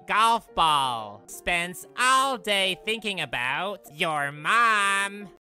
golf ball. Spends all day thinking about your mom.